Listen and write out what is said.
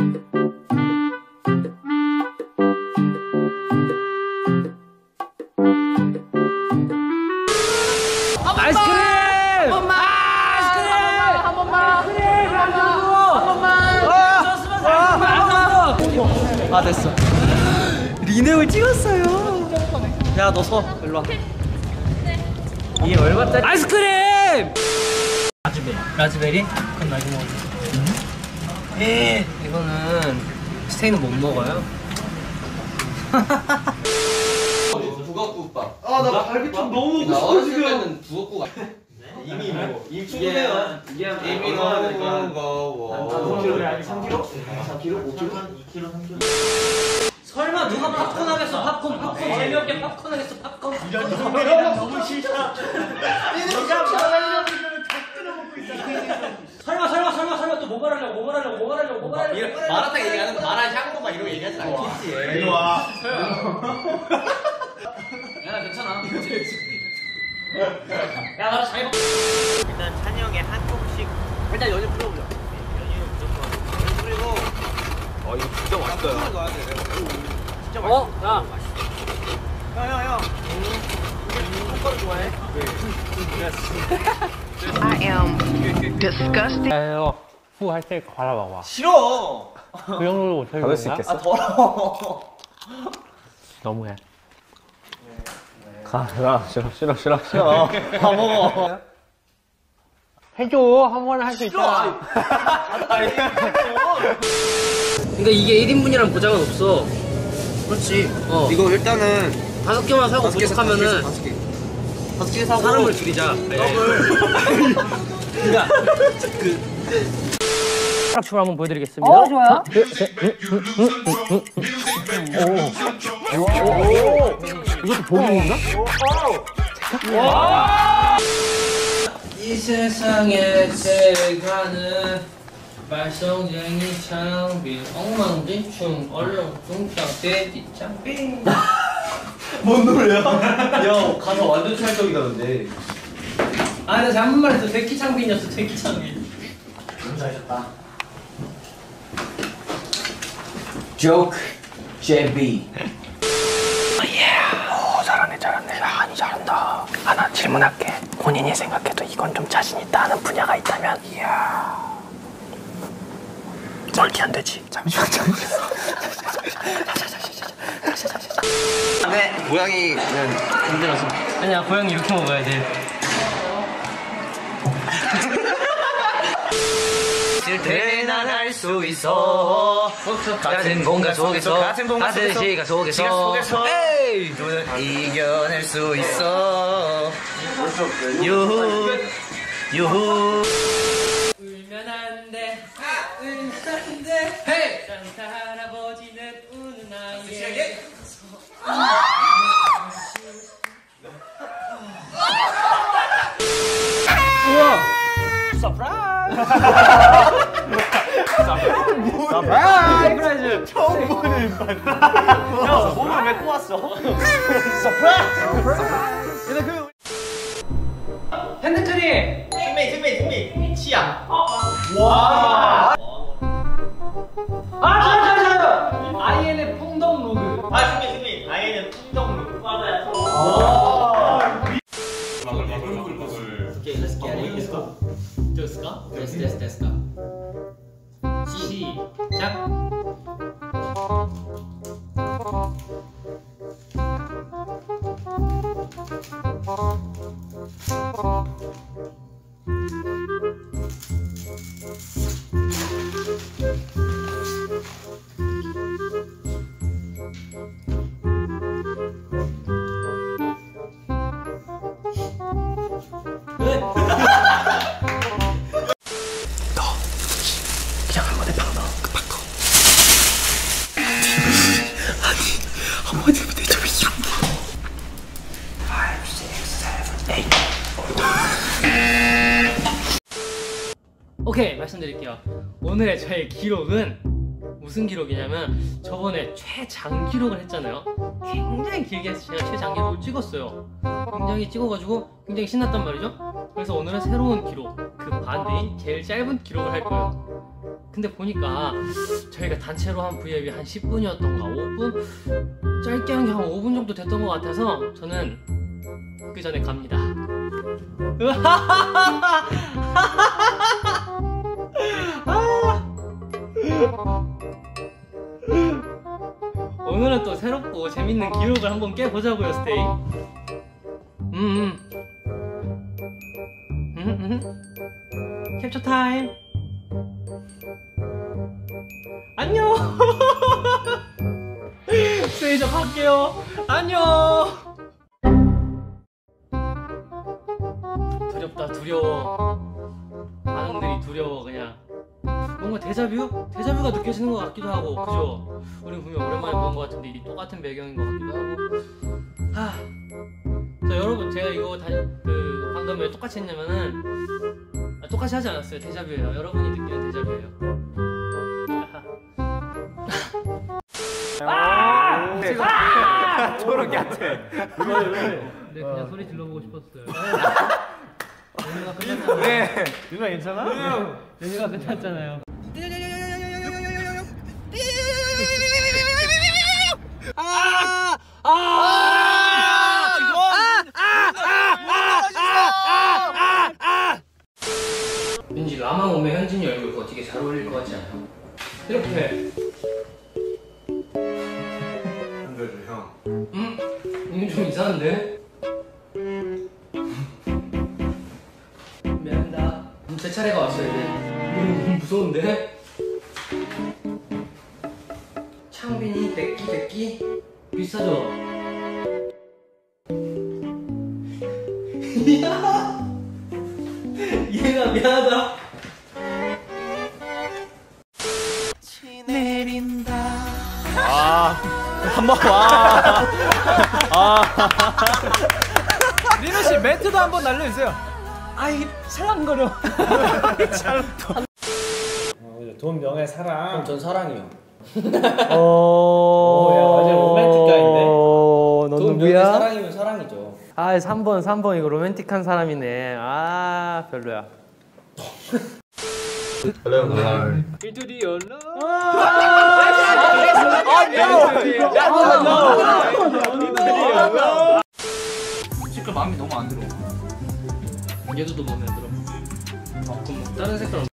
아이스크림! 한 번만! 아이스크림! 한 번만! 아 됐어. 리네올 찍었어요. 야 너 서 일로 와. 이게 얼마짜리? 아이스크림! 라즈베리? 그건 나 이거 먹을게. 이거는 스테이는 못 먹어요. 북엇국밥. 아 나 갈비탕 너무 먹고 싶어 지금. 북엇국. 이미 먹어. 이미 충분해요. 이미 너무 무거워. 3kg? 3kg? 5kg? 2kg? 3kg? 설마 누가 팝콘 하겠어? 팝콘 재미없게 팝콘 하겠어? 팝콘. 이런 너무 싫다. 네가 말하려고 이거를 다 뜯어 먹고 있잖아. 설마 또 뭐 말하려고 마라탕 얘기하는 마라 향고막 이런 거 얘기하지 않겠지. 이리 와. 야 괜찮아. 야 나 잘 먹. 일단 찬이 형의 한국식 일단 연유 뿌려보자. 연유 무조건 뿌리고. 이거 진짜 맛있어요. 넣어야 돼. 진짜 어? 야. 형. 콩가루 좋아해? I am disgusted. 후 할 때 갈아봐봐. 싫어. 그 정도로 못하겠나? 받을 수 있겠어? 아 더러워. 너무해. 가, 싫어. 다 먹어. 해줘. 한 번에 할 수 있잖아. 그러니까 이게 1인분이란 보장은 없어. 그렇지. 이거 일단은 5개만 사고 부족하면은 5개 사고 사람을 줄이자. 그러니까 숟가락춤을 한번 보여드리겠습니다. 좋아요. 이것도 복용인가? 이 세상에 제일 가는 말썽쟁이 창빈 엉망진충 얼렁뚱땅 돼지창빈. 뭔 노래야? 야 가사 완전 찰떡이다 근데. 아 내가 잘못 말했어. 돼지창빈이었어. 돼지창빈. 잘하셨다. 조크 제비. 잘하네. 야, 한이 잘한다. 하나 질문할게. 본인이 생각해도 이건 좀 자신 있다 하는 분야가 있다면, 이야. 멀티 안 되지. 잠시만. 네, 고양이는 힘들어서. 아니야 고양이 이렇게 먹어야 돼. 있을 때 난 알 수 있어. 같은 공간 속에서 같은 시간 속에서 에이 너는 이겨낼 수 있어. 유후 울면 안돼 울면 안돼 헤이 산타 할아버지는 우는 아이에게 서프라이즈! 처음 보는 반. 야 몸을 메고 왔어. 서프라이즈. 핸드크림! 승민 치약. 와. 저요! IN의 풍덩 로그. 승민 아이는 풍덩루. 맞아요. 오케이, let's get it. 됐을까? 됐을까? 시작! 그냥 한 번에 팍 넣어. 바꿔. 아니, 한 번에 내 점이 이런 거. 5, 6, 7, 8. 오케이, 말씀드릴게요. 오늘의 저의 기록은 무슨 기록이냐면 저번에 최장기록을 했잖아요. 굉장히 길게 해서 제가 최장기록을 찍었어요. 굉장히 찍어가지고 굉장히 신났단 말이죠. 그래서 오늘은 새로운 기록, 그 반대인 제일 짧은 기록을 할 거예요. 근데 보니까 저희가 단체로 한 V앱이 한 10분이었던가 5분? 짧게 한 게 한 5분 정도 됐던 것 같아서 저는 그 전에 갑니다. 오늘은 또 새롭고 재밌는 기록을 한번 깨보자고요, 스테이. 캡처 타임. 안녕. 스테이 저 갈게요. 안녕. 두렵다, 두려워. 반응들이 두려워. 그냥 뭔가 데자뷰? 데자뷰가 느껴지는 것 같기도 하고, 그죠? 우린 분명 오랜만에 본 것 같은데 이 똑같은 배경인 것 같기도 하고. 자 여러분, 제가 이거 방금 왜 똑같이 했냐면은 똑같이 하지 않았어요. 데자뷰예요. 여러분이 느끼는 데자뷰예요. 초록 야채. 네, 그냥 소리 질러보고 싶었어요. 연휴가 끝났잖아요. 네. 누나 괜찮아? 연휴가 끝났잖아요. 왠지 라마 몸에 현진이 얼굴 그거 되게 잘 어울릴 것 같지 않아요? 이렇게. 안 그래도 형. 응? 이건 좀 이상한데? 미안합니다. 제 차례가 왔어요 이제. 이거 너무 무서운데? 창빈이 내끼 비싸죠? 얘가 미안하다. 한번 와. 리노 씨 멘트도 한번 날려주세요. 아이 찰랑거려. 돈, 명예, 사랑. 전 사랑이요. 오, 완전 로맨틱 가인데? 너 돈, 명예, 누구야? 사랑이면 사랑이죠. 아 3번 이거 로맨틱한 사람이네. 아 별로야. 일주리 연락. 색깔 마음에 너무 안 들어. 얘도 너 마음에 안 들어. 그럼 뭐 다른 색깔